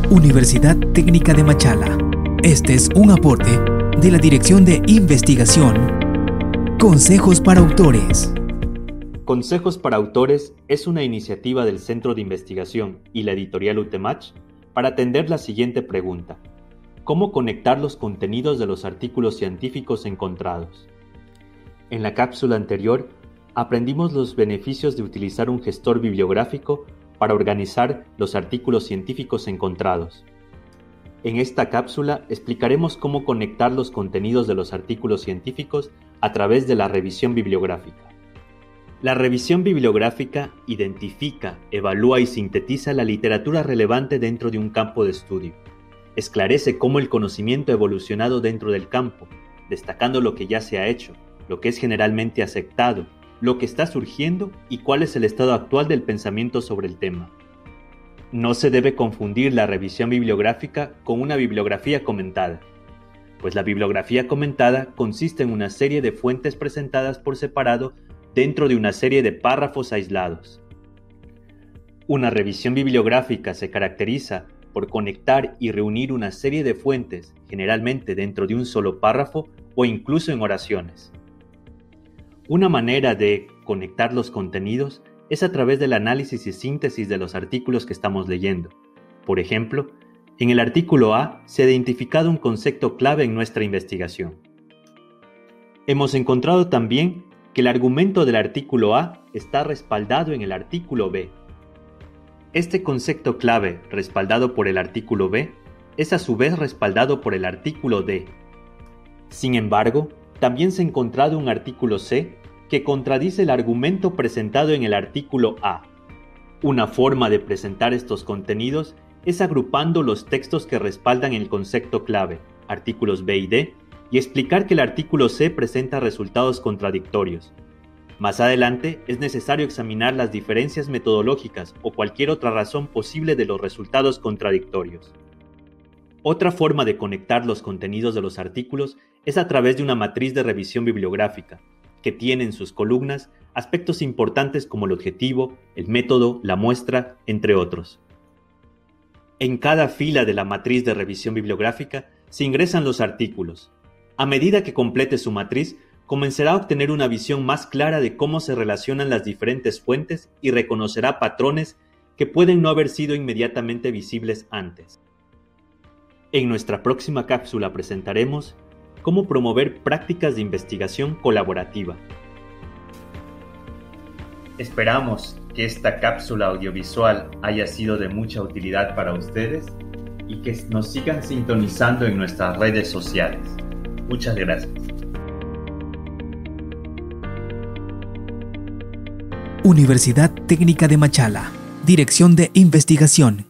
Universidad Técnica de Machala. Este es un aporte de la Dirección de Investigación. Consejos para Autores. Consejos para Autores es una iniciativa del Centro de Investigación y la editorial UTEMACH para atender la siguiente pregunta: ¿cómo conectar los contenidos de los artículos científicos encontrados? En la cápsula anterior, aprendimos los beneficios de utilizar un gestor bibliográfico para organizar los artículos científicos encontrados. En esta cápsula explicaremos cómo conectar los contenidos de los artículos científicos a través de la revisión bibliográfica. La revisión bibliográfica identifica, evalúa y sintetiza la literatura relevante dentro de un campo de estudio. Esclarece cómo el conocimiento ha evolucionado dentro del campo, destacando lo que ya se ha hecho, lo que es generalmente aceptado, lo que está surgiendo y cuál es el estado actual del pensamiento sobre el tema. No se debe confundir la revisión bibliográfica con una bibliografía comentada, pues la bibliografía comentada consiste en una serie de fuentes presentadas por separado dentro de una serie de párrafos aislados. Una revisión bibliográfica se caracteriza por conectar y reunir una serie de fuentes, generalmente dentro de un solo párrafo o incluso en oraciones. Una manera de conectar los contenidos es a través del análisis y síntesis de los artículos que estamos leyendo. Por ejemplo, en el artículo A se ha identificado un concepto clave en nuestra investigación. Hemos encontrado también que el argumento del artículo A está respaldado en el artículo B. Este concepto clave, respaldado por el artículo B, es a su vez respaldado por el artículo D. Sin embargo, también se ha encontrado un artículo C que contradice el argumento presentado en el artículo A. Una forma de presentar estos contenidos es agrupando los textos que respaldan el concepto clave, artículos B y D, y explicar que el artículo C presenta resultados contradictorios. Más adelante es necesario examinar las diferencias metodológicas o cualquier otra razón posible de los resultados contradictorios. Otra forma de conectar los contenidos de los artículos es a través de una matriz de revisión bibliográfica, que tiene en sus columnas aspectos importantes como el objetivo, el método, la muestra, entre otros. En cada fila de la matriz de revisión bibliográfica se ingresan los artículos. A medida que complete su matriz, comenzará a obtener una visión más clara de cómo se relacionan las diferentes fuentes y reconocerá patrones que pueden no haber sido inmediatamente visibles antes. En nuestra próxima cápsula presentaremos cómo promover prácticas de investigación colaborativa. Esperamos que esta cápsula audiovisual haya sido de mucha utilidad para ustedes y que nos sigan sintonizando en nuestras redes sociales. Muchas gracias. Universidad Técnica de Machala. Dirección de Investigación.